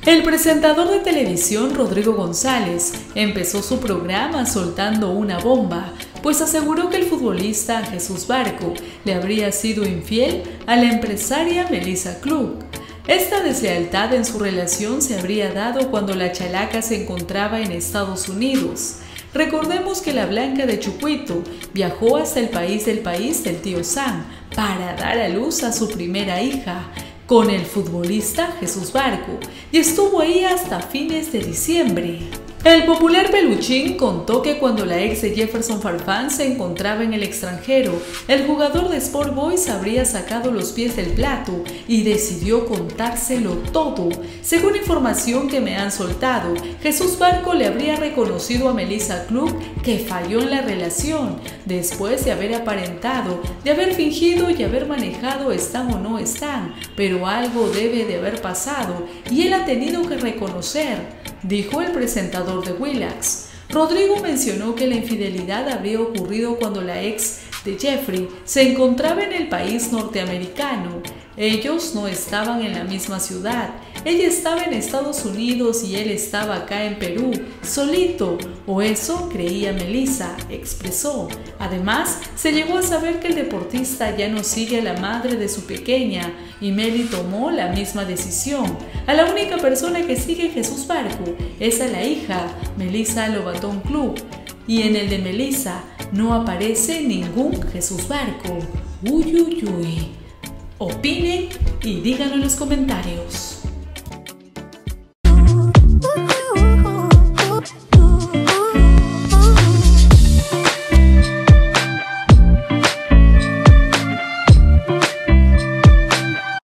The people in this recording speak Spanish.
El presentador de televisión Rodrigo González empezó su programa soltando una bomba, pues aseguró que el futbolista Jesús Barco le habría sido infiel a la empresaria Melissa Klug. Esta deslealtad en su relación se habría dado cuando la chalaca se encontraba en Estados Unidos. Recordemos que la Blanca de Chucuito viajó hasta el país del tío Sam para dar a luz a su primera hija con el futbolista Jesús Barco y estuvo ahí hasta fines de diciembre. El popular peluchín contó que cuando la ex de Jefferson Farfán se encontraba en el extranjero, el jugador de Sport Boys habría sacado los pies del plato y decidió contárselo todo. Según información que me han soltado, Jesús Barco le habría reconocido a Melissa Klug que falló en la relación, después de haber aparentado, de haber fingido y haber manejado están o no están, pero algo debe de haber pasado y él ha tenido que reconocer, dijo el presentador de Willax. Rodrigo mencionó que la infidelidad habría ocurrido cuando la ex de Jeffrey se encontraba en el país norteamericano. Ellos no estaban en la misma ciudad. Ella estaba en Estados Unidos y él estaba acá en Perú, solito, o eso creía Melissa, expresó. Además, se llegó a saber que el deportista ya no sigue a la madre de su pequeña y Meli tomó la misma decisión. A la única persona que sigue Jesús Barco es a la hija, Melissa Lobatón Klug, y en el de Melissa no aparece ningún Jesús Barco. Uy, uy, uy. Opinen y díganlo en los comentarios.